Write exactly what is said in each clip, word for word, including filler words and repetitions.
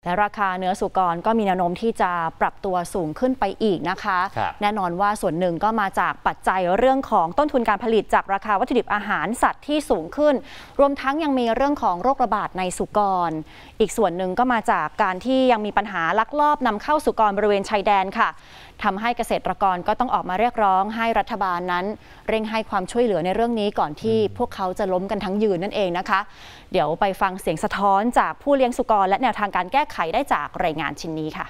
และราคาเนื้อสุกรก็มีแนวโน้มที่จะปรับตัวสูงขึ้นไปอีกนะคะแน่นอนว่าส่วนหนึ่งก็มาจากปัจจัยเรื่องของต้นทุนการผลิตจากราคาวัตถุดิบอาหารสัตว์ที่สูงขึ้นรวมทั้งยังมีเรื่องของโรคระบาดในสุกรอีกส่วนหนึ่งก็มาจากการที่ยังมีปัญหาลักลอบนำเข้าสุกรบริเวณชายแดนค่ะทำให้เกษตรกรก็ต้องออกมาเรียกร้องให้รัฐบาลนั้นเร่งให้ความช่วยเหลือในเรื่องนี้ก่อนที่พวกเขาจะล้มกันทั้งยืนนั่นเองนะคะเดี๋ยวไปฟังเสียงสะท้อนจากผู้เลี้ยงสุกรและแนวทางการแก้ไขได้จากรายงานชิ้นนี้ค่ะ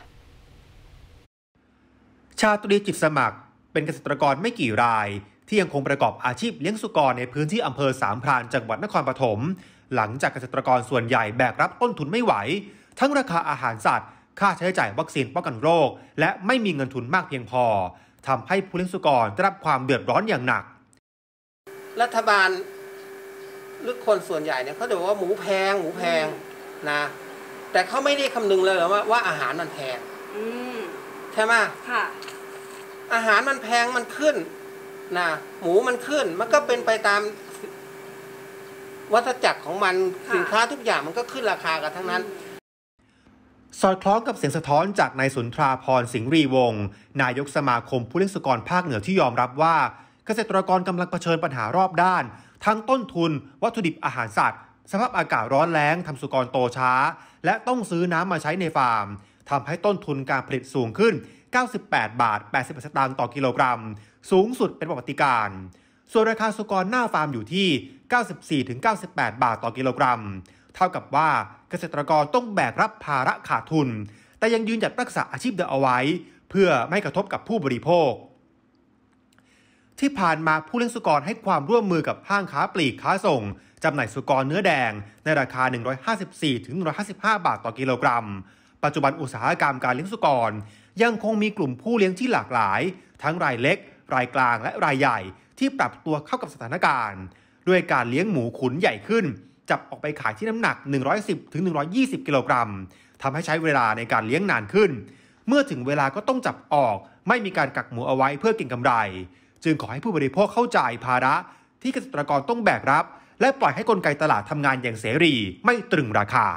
ชาตรีจิตสมัครเป็นเกษตรกรไม่กี่รายที่ยังคงประกอบอาชีพเลี้ยงสุกรในพื้นที่อำเภอสามพรานจังหวัดนครปฐมหลังจากเกษตรกรส่วนใหญ่แบกรับต้นทุนไม่ไหวทั้งราคาอาหารสัตว์ค่าใช้จ่ายวัคซีนป้องกันโรคและไม่มีเงินทุนมากเพียงพอทำให้ผู้เลี้ยงสุกรได้รับความเดือดร้อนอย่างหนักรัฐบาลหรือคนส่วนใหญ่เนี่ยเขาจะบอกว่าหมูแพงหมูแพงนะแต่เขาไม่ได้คำนึงเลยว่าว่าอาหารมันแพงใช่ไหมค่ะอาหารมันแพงมันขึ้นนะหมูมันขึ้นมันก็เป็นไปตามวัฏจักรของมันสินค้าทุกอย่างมันก็ขึ้นราคากันทั้งนั้นสอดคล้องกับเสียงสะท้อนจากนายสุนทราพรสิงห์รีวงศ์นายกสมาคมผู้เลี้ยงสุกรภาคเหนือที่ยอมรับว่าเกษตรกรกำลังเผชิญปัญหารอบด้านทั้งต้นทุนวัตถุดิบอาหารสัตว์สภาพอากาศร้อนแล้งทำสุกรโตช้าและต้องซื้อน้ำมาใช้ในฟาร์มทำให้ต้นทุนการผลิตสูงขึ้นเก้าสิบแปดบาทแปดสิบสตางค์ต่อกิโลกรัมสูงสุดเป็นประวัติการณ์ส่วนราคาสุกรหน้าฟาร์มอยู่ที่ เก้าสิบสี่ถึงเก้าสิบแปดบาทต่อกิโลกรัมเท่ากับว่าเกษตรกรต้องแบกรับภาระขาดทุนแต่ยังยืนหยัดรักษาอาชีพเดิมเอาไว้เพื่อไม่กระทบกับผู้บริโภคที่ผ่านมาผู้เลี้ยงสุกรให้ความร่วมมือกับห้างค้าปลีกค้าส่งจำหน่ายสุกรเนื้อแดงในราคา หนึ่งร้อยห้าสิบสี่ถึงหนึ่งร้อยห้าสิบห้าบาทต่อกิโลกรัมปัจจุบันอุตสาหกรรมการเลี้ยงสุกรยังคงมีกลุ่มผู้เลี้ยงที่หลากหลายทั้งรายเล็กรายกลางและรายใหญ่ที่ปรับตัวเข้ากับสถานการณ์ด้วยการเลี้ยงหมูขุนใหญ่ขึ้นจับออกไปขายที่น้ำหนักหนึ่งร้อยสิบถึงหนึ่งร้อยยี่สิบกิโลกรัมทำให้ใช้เวลาในการเลี้ยงนานขึ้นเมื่อถึงเวลาก็ต้องจับออกไม่มีการกักหมูเอาไว้เพื่อเก็งกำไรจึงขอให้ผู้บริโภคเข้าใจภาระที่เกษตรกรต้องแบกรับและปล่อยให้กลไกตลาดทำงานอย่างเสรีไม่ตรึงราคา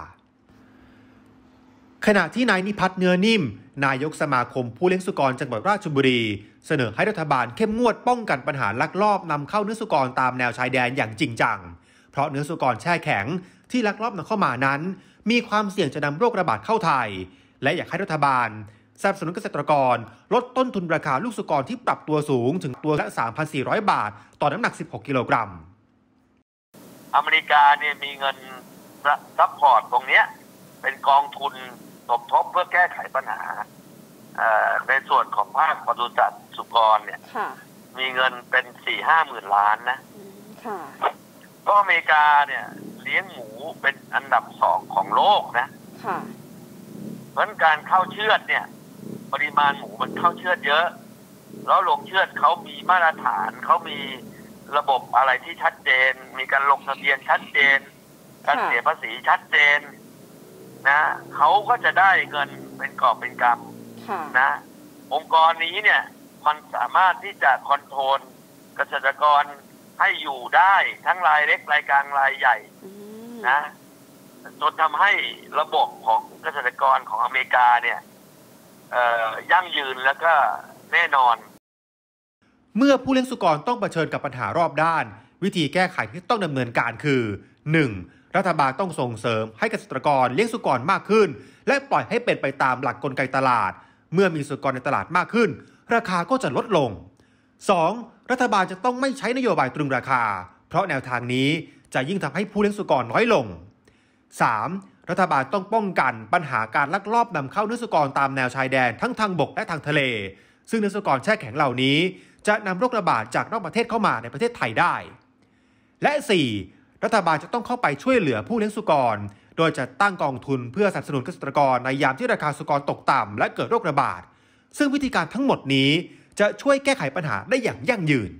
ขณะที่นายนิพัฒน์เนื้อนิ่มนายกสมาคมผู้เลี้ยงสุกรจังหวัดราชบุรีเสนอให้รัฐบาลเข้มงวดป้องกันปัญหาลักลอบนำเข้าเนื้อสุกรตามแนวชายแดนอย่างจริงจังเพราะเนื้อสุกรแช่แข็งที่ลักลอบนำเข้ามานั้นมีความเสี่ยงจะนำโรคระบาดเข้าไทยและอยากให้รัฐบาลสนับสนุนเกษตรกรลดต้นทุนราคาลูกสุกรที่ปรับตัวสูงถึงตัวละ สามพันสี่ร้อย บาทต่อน้ำหนักสิบหกกิโลกรัมอเมริกาเนี่ยมีเงินซัพพอร์ตตรงนี้เป็นกองทุนสมทบเพื่อแก้ไขปัญหาในส่วนของภาคปศุสัตว์สุกรเนี่ยมีเงินเป็นสี่ห้าหมื่นล้านนะก็อเมริกาเนี่ยเลี้ยงหมูเป็นอันดับสองของโลกนะเพราะการเข้าเชือดเนี่ยปริมาณหมูมันเข้าเชือดเยอะแล้วลงเชือดเขามีมาตรฐานเขามีระบบอะไรที่ชัดเจนมีการลงทะเบียนชัดเจนการเสียภาษีชัดเจนนะเขาก็จะได้เงินเป็นกอบเป็นกำนะองค์กรนี้เนี่ยมันสามารถที่จะคอนโทรลเกษตรกรให้อยู่ได้ทั้งรายเล็กรายกลางรายใหญ่นะจนทำให้ระบบของเกษตรกรของอเมริกาเนี่ยยั่งยืนแล้วก็แน่นอนเมื่อผู้เลี้ยงสุกรต้องเผชิญกับปัญหารอบด้านวิธีแก้ไขที่ต้องดำเนินการคือ หนึ่ง. รัฐบาลต้องส่งเสริมให้เกษตรกรเลี้ยงสุกรมากขึ้นและปล่อยให้เป็นไปตามหลักกลไกตลาดเมื่อมีสุกรในตลาดมากขึ้นราคาก็จะลดลง สอง. รัฐบาลจะต้องไม่ใช้นโยบายตรึงราคาเพราะแนวทางนี้จะยิ่งทำให้ผู้เลี้ยงสุกรน้อยลง สาม. รัฐบาลต้องป้องกันปัญหาการลักลอบนำเข้าเนื้อสุกรตามแนวชายแดนทั้งทางบกและทางทะเลซึ่งเนื้อสุกรแช่แข็งเหล่านี้จะนำโรคระบาดจากนอกประเทศเข้ามาในประเทศไทยได้และ สี่. รัฐบาลจะต้องเข้าไปช่วยเหลือผู้เลี้ยงสุกรโดยจะตั้งกองทุนเพื่อสนับสนุนเกษตรกรในยามที่ราคาสุกรตกต่ำและเกิดโรคระบาดซึ่งวิธีการทั้งหมดนี้จะช่วยแก้ไขปัญหาได้อย่างยั่งยืน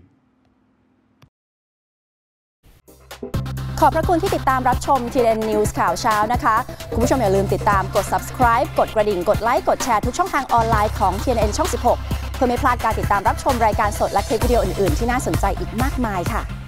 ขอบพระคุณที่ติดตามรับชม ที เอ็น News ข่าวเช้านะคะคุณผู้ชมอย่าลืมติดตามกด Subscribe กดกระดิ่งกดไลค์กดแชร์ทุกช่องทางออนไลน์ของ ที เอ็น เอ็น ช่อง สิบหกเพื่อไม่พลาดการติดตามรับชมรายการสดและคลิปวิดีโออื่นๆที่น่าสนใจอีกมากมายค่ะ